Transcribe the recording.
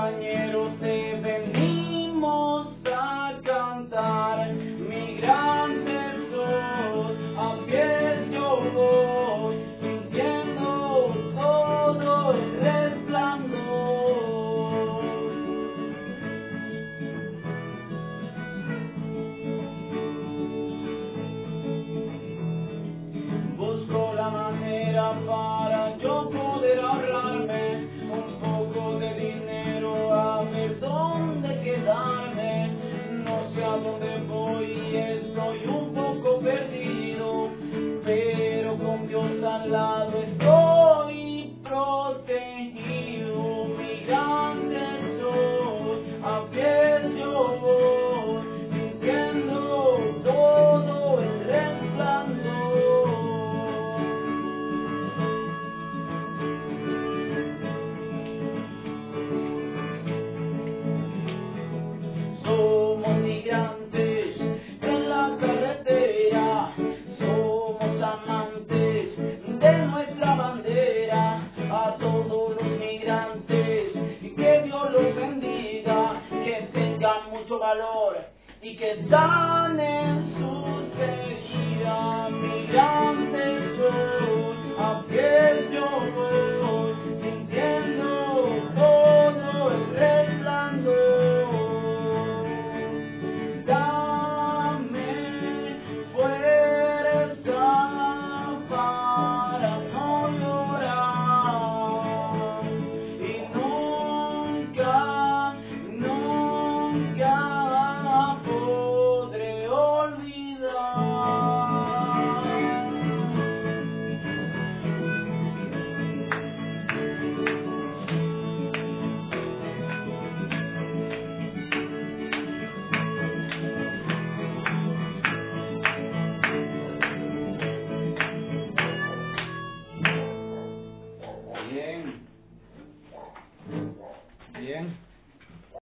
compañeros, te venimos a cantar. Migrantes sos, a pies yo voy, sintiendo todo el resplandor. Busco la manera para yo poder ahorrarme un poco de dinero, a ver dónde quedarme. No sé a dónde voy y estoy un poco perdido, pero con Dios al lado estoy protegido. Migrante soy, a pie yo voy, sintiendo todo el resplandor. Somos migrantes en la carretera, somos amantes de nuestra bandera. A todos los migrantes, que Dios los bendiga, que tengan mucho valor y que están en sus